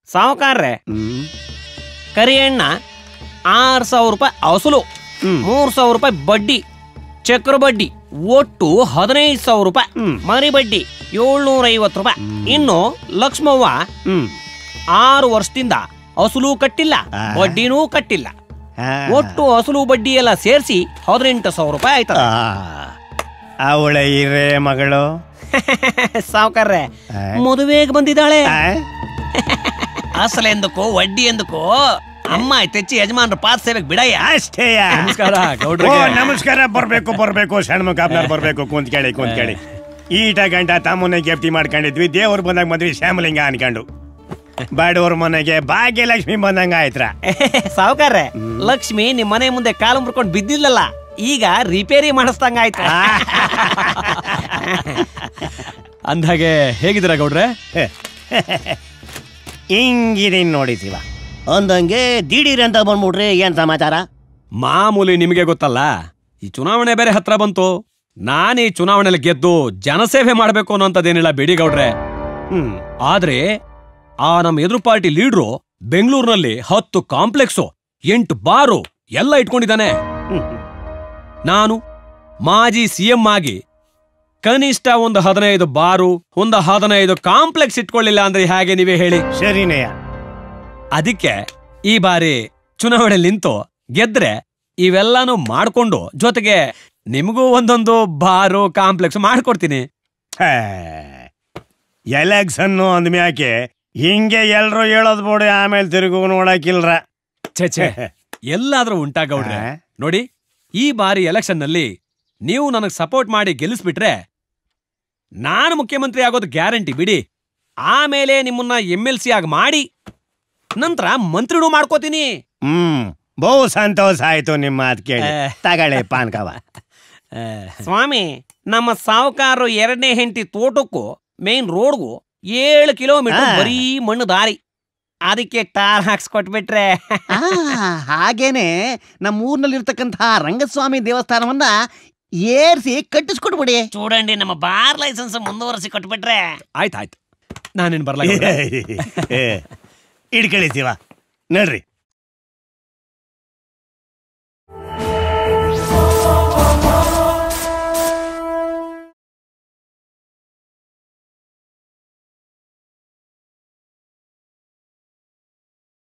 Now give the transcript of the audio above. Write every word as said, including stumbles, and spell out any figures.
ಸಾವುಕಾರ್ರೆ ಕರಿ ಎಣ್ಣ ಆರು ಸಾವಿರ ರೂಪಾಯಿ ಅಸಲು, ಮೂರ್ ಸಾವಿರ ರೂಪಾಯಿ ಬಡ್ಡಿ, ಚಕ್ರ ಬಡ್ಡಿ, ಒಟ್ಟು ಹದಿನೈದು ಸಾವಿರ ರೂಪಾಯಿ, ಮರಿ ಬಡ್ಡಿ ಏಳ್ನೂರ ಐವತ್ತು ರೂಪಾಯಿ. ಇನ್ನು ಲಕ್ಷ್ಮವ್ವ ಆರು ವರ್ಷದಿಂದ ಅಸಲು ಕಟ್ಟಿಲ್ಲ, ಬಡ್ಡಿನೂ ಕಟ್ಟಿಲ್ಲ. ಒಟ್ಟು ಅಸಲು ಬಡ್ಡಿ ಎಲ್ಲ ಸೇರಿಸಿ ಹದಿನೆಂಟು ಸಾವಿರ ರೂಪಾಯಿ ಆಯ್ತು. ಅವಳ ಹಿರೇ ಮಗಳು ಸಾವುಕಾರ್ರೆ ಮದುವೆಗೆ ಬಂದಿದ್ದಾಳೆ. ಅಸಲೆಂದಕ್ಕೋ ವಡ್ಡಿ ಎಂದಕ್ಕೋ ಅಮ್ಮ ತೆಚ್ಚಿ ಯಜಮಾನ್ರ ಪಾದ ಸೇವೆಗೆ ಬಿಡಯ್ಯ. ಅಷ್ಟೇ. ನಮಸ್ಕಾರ ನಮಸ್ಕಾರ. ಬರ್ಬೇಕು ಬರ್ಬೇಕು ಷಣ್ಮುಖಾಪ್ನವ್ರು ಬರ್ಬೇಕು. ಕುಂತ್ ಕೇಳಿ ಕುಂತ್ ಕೇಳಿ. ಈಟ ಗಂಟ ತಮ್ಮನೆ ಗೆಪ್ತಿ ಮಾಡ್ಕೊಂಡಿದ್ವಿ. ದೇವ್ರ ಬಂದಾಗ ಮದ್ವಿ ಶ್ಯಾಮಲಿಂಗ ಅನ್ಕೊಂಡು ಬಾಡೋರ್ ಮನೆಗೆ ಭಾಗ್ಯಲಕ್ಷ್ಮಿ ಬಂದಂಗ ಆಯ್ತ್ರ. ಸಾವುಕಾರ್ರೆ ಲಕ್ಷ್ಮಿ ನಿಮ್ ಮನೆ ಮುಂದೆ ಕಾಲು ಮುರ್ಕೊಂಡು ಬಿದ್ದಿಲ್ಲಲ್ಲ, ಈಗ ರಿಪೇರಿ ಮಾಡಿಸ್ದಂಗ ಆಯ್ತು. ಅಂದಾಗೆ ಹೇಗಿದ್ದೀರಾ ಗೌಡ್ರೆ? ಹಿಂಗಿದೀನಿ ನೋಡಿ ಶಿವ. ಅಂದಂಗೆ ದಿಢೀರ್ ಅಂತ ಬಂದ್ಬಿಟ್ರಿ, ಏನ್ ಸಮಾಚಾರ? ಮಾಮೂಲಿ ನಿಮಗೆ ಗೊತ್ತಲ್ಲ, ಈ ಚುನಾವಣೆ ಬೇರೆ ಹತ್ರ ಬಂತು. ನಾನು ಈ ಚುನಾವಣೆಯಲ್ಲಿ ಗೆದ್ದು ಜನಸೇವೆ ಮಾಡ್ಬೇಕು ಅನ್ನೋಂಥದ್ದೇನಿಲ್ಲ ಬಿಡಿ ಗೌಡ್ರೆ. ಹ್ಮ್ ಆದ್ರೆ ಆ ನಮ್ಮ ಎದುರು ಪಾರ್ಟಿ ಲೀಡ್ರು ಬೆಂಗಳೂರಿನಲ್ಲಿ ಹತ್ತು ಕಾಂಪ್ಲೆಕ್ಸು, ಎಂಟು ಬಾರು ಎಲ್ಲ ಇಟ್ಕೊಂಡಿದ್ದಾನೆ. ನಾನು ಮಾಜಿ ಸಿಎಂ ಆಗಿ ಕನಿಷ್ಠ ಒಂದು ಹದಿನೈದು ಬಾರು, ಒಂದು ಹದಿನೈದು ಕಾಂಪ್ಲೆಕ್ಸ್ ಇಟ್ಕೊಳ್ಳಿಲ್ಲ ಅಂದ್ರೆ ಹೇಗೆ ನೀವೇ ಹೇಳಿ? ಸರಿನೇ. ಅದಕ್ಕೆ ಈ ಬಾರಿ ಚುನಾವಣೆಯಲ್ಲಿ ನಿಂತು ಗೆದ್ರೆ ಇವೆಲ್ಲಾನು ಮಾಡ್ಕೊಂಡು ಜೊತೆಗೆ ನಿಮಗೂ ಒಂದೊಂದು ಬಾರು ಕಾಂಪ್ಲೆಕ್ಸ್ ಮಾಡ್ಕೊಡ್ತೀನಿ. ಎಲೆಕ್ಷನ್ ಅಂದ್ಮ್ಯಾಕೆ ಹಿಂಗೆ ಎಲ್ರು ಹೇಳೋದ್ ಬೋಡಿ, ಆಮೇಲೆ ತಿರುಗು ನೋಡಕಿಲ್ರ. ಛೇ ಎಲ್ಲಾದ್ರೂ ಉಂಟಾ ಗೌಡ್ರೆ? ನೋಡಿ, ಈ ಬಾರಿ ಎಲೆಕ್ಷನ್ ನಲ್ಲಿ ನೀವು ನನಗ್ ಸಪೋರ್ಟ್ ಮಾಡಿ ಗೆಲ್ಲಿಸ್ಬಿಟ್ರೆ ನಾನು ಮುಖ್ಯಮಂತ್ರಿ ಆಗೋದು ಗ್ಯಾರಂಟಿ ಬಿಡಿ. ಆಮೇಲೆ ನಿಮ್ಮನ್ನ ಎಂ ಎಲ್ ಸಿ ಆಗಿ ಮಾಡಿ ನಂತರ ಮಂತ್ರಿನೂ ಮಾಡ್ಕೋತೀನಿ. ಹ್ಮ್ ಬಹು ಸಂತೋಷ ಆಯ್ತು ನಿಮ್ಮ ಮಾತು ಕೇಳಿ. ತಗಳೆ ಪಾನ್ಕವ. ಸ್ವಾಮಿ, ನಮ್ಮ ಸಾವುಕಾರರು ಎರಡನೇ ಹೆಂಡತಿ ತೋಟಕ್ಕೂ ಮೇನ್ ರೋಡ್ಗೂ ಏಳು ಕಿಲೋಮೀಟರ್ ಬರೀ ಮಣ್ಣು ದಾರಿ, ಅದಕ್ಕೆ ಟಾರ್ ಹಾಕ್ಸ್ಕೊಟ್ಬಿಟ್ರೆ. ಹಾಗೇನೆ ನಮ್ಮ ಊರ್ನಲ್ಲಿ ಇರ್ತಕ್ಕಂತಹ ರಂಗಸ್ವಾಮಿ ದೇವಸ್ಥಾನವನ್ನ ಏರ್ಸಿ ಕಟ್ಟಿಸ್ಕೊಟ್ಬಿಡಿ. చూడండి ನಮ್ಮ ಬಾರ್ ಲೈಸೆನ್ಸ್ ಮುಂದುವರಿಸಿ ಕೊಟ್ಬಿಟ್ರೆ ಆಯ್ತಾಯ್ತು. ನಾನೇನ್ ಬರ್ಲ ಇಡ್ಕಳಿ ಶಿವ. ನಡ್ರಿ.